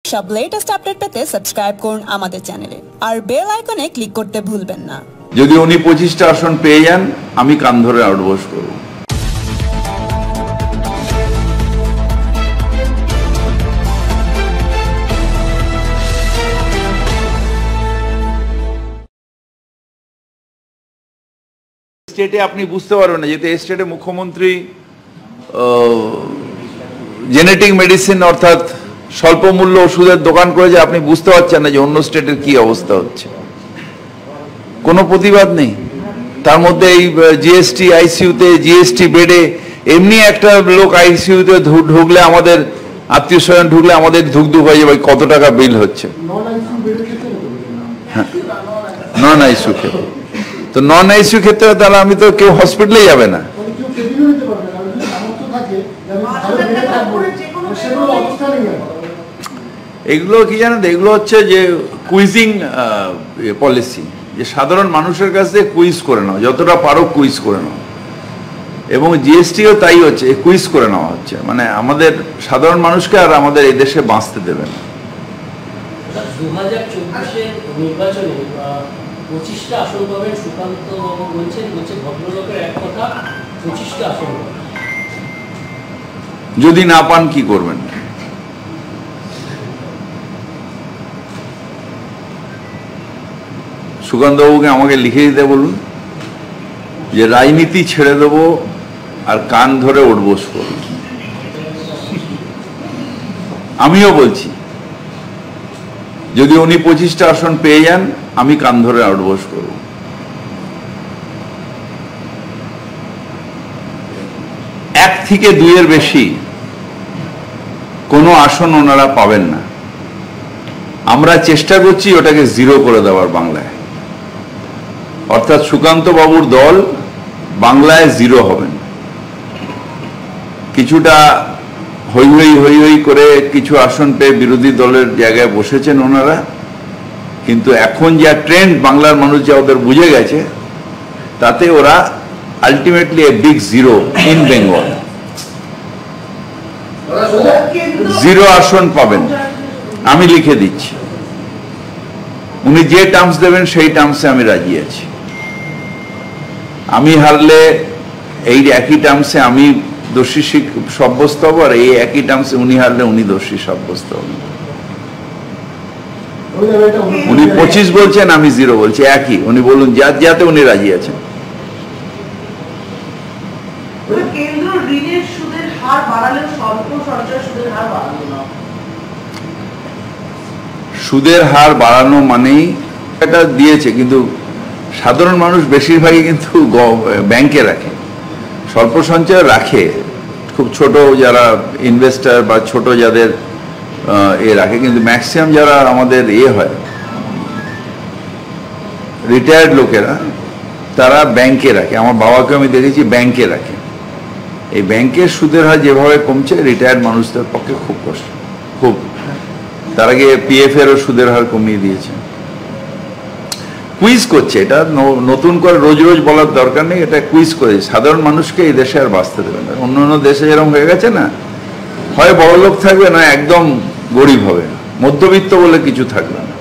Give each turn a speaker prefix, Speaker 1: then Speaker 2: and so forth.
Speaker 1: সব latest update পেতে subscribe করুন আমাদের চ্যানেলে আর বেল আইকনে ক্লিক করতে ভুলবেন না।
Speaker 2: যদি উনি 25টা আসন পেয়ে যান আমি কান ধরে উঠবস করব। স্টেটে আপনি বুঝতে পারবেন না, যেহেতু এই স্টেটে মুখ্যমন্ত্রী জেনেটিক মেডিসিন অর্থাৎ স্বল্প মূল্য ওষুধের দোকান করে, যে আপনি বুঝতে পারছেন না যে অন্য স্টেটের কি অবস্থা হচ্ছে। কোনো প্রতিবাদ নেই। তার মধ্যে এই জিএসটি আইসিইউতে, জিএসটি বেডে, এমনি একটা লোক আইসিইউতে ঢুকলে, আমাদের আত্মীয় স্বজন ঢুকলে আমাদের ধুকধুক হয়ে যাবে কত টাকা বিল হচ্ছে। হ্যাঁ, নন আইসিইউ ক্ষেত্রে তো, নন আইসিইউ ক্ষেত্রে তাহলে আমি তো কেউ হসপিটালে যাবে না। এগুলো কি জানেন, এগুলো হচ্ছে যে কুইজিং পলিসি, যে সাধারণ মানুষের কাছে কুইজ করে নাও, যতটা পারো কুইজ করে নাও। এবং জিএসটিও তাই হচ্ছে, কুইজ করে নেওয়া হচ্ছে, মানে আমাদের সাধারণ মানুষকে আর আমাদের এই দেশে বাঁচতে দেবে না।
Speaker 3: 2024 নির্বাচনে 25টা আসন পাবেন সুকান্ত বাবু বলছেন, ভদ্রলোকের এক কথা 25টা আসন
Speaker 2: যদি না পান কি করবেন? সুকান্তবাবুকে আমাকে লিখে দিতে বলুন যে রাজনীতি ছেড়ে দেব আর কান ধরে উঠবস করব। আমিও বলছি, যদি উনি 25টা আসন পেয়ে যান আমি কান ধরে উঠবস করব। 1 থেকে 2 বেশি কোনো আসন ওনারা পাবেন না। আমরা চেষ্টা করছি ওটাকে 0 করে দেওয়ার বাংলায়, অর্থাৎ সুকান্ত বাবুর দল বাংলায় 0 হবেন। কিছুটা হই হই করে কিছু আসন পেয়ে বিরোধী দলের জায়গায় বসেছেন ওনারা, কিন্তু এখন যা ট্রেন্ড বাংলার মানুষ যা ওদের বুঝে গেছে, তাতে ওরা ultimately a big 0 in Bengal. 0 আসন পাবেন, আমি লিখে দিচ্ছি। উনি যে টার্মস দেবেন সেই টার্মসে আমি রাজি আছি। আমি হারলে এই একই টার্মসে আমি দোষী সাব্যস্ত হব, আর এই একই টার্মসে উনি হারলে উনি দোষী সাব্যস্ত হবেন। উনি 25 বলছেন, আমি 0 বলছি, একই। উনি বলুন যাতে উনি রাজি আছেন। সুদের হার বাড়ানো মানেই এটা দিয়েছে, কিন্তু সাধারণ মানুষ বেশিরভাগই কিন্তু ব্যাংকে রাখে, স্বল্প সঞ্চয় রাখে, খুব ছোট যারা ইনভেস্টার বা ছোট যাদের রাখে, কিন্তু ম্যাক্সিমাম যারা আমাদের হয় রিটায়ার্ড লোকেরা, তারা ব্যাংকে রাখে। আমার বাবাকে আমি দেখেছি ব্যাংকে রাখে। এই ব্যাংকের সুদের হার যেভাবে কমছে, রিটায়ার্ড মানুষদের পক্ষে খুব কষ্ট, খুব। তার আগে পিএফ এরও সুদের হার কমিয়ে দিয়েছে। কুইজ করছে, এটা নতুন করে রোজ রোজ বলার দরকার নেই, এটা কুইজ করে সাধারণ মানুষকে এই দেশে আর বাঁচতে দেবে না। অন্য অন্য দেশে যেরকম হয়ে গেছে না, হয় বড় লোক থাকবে না একদম গরিব হবে, মধ্যবিত্ত বলে কিছু থাকবে না।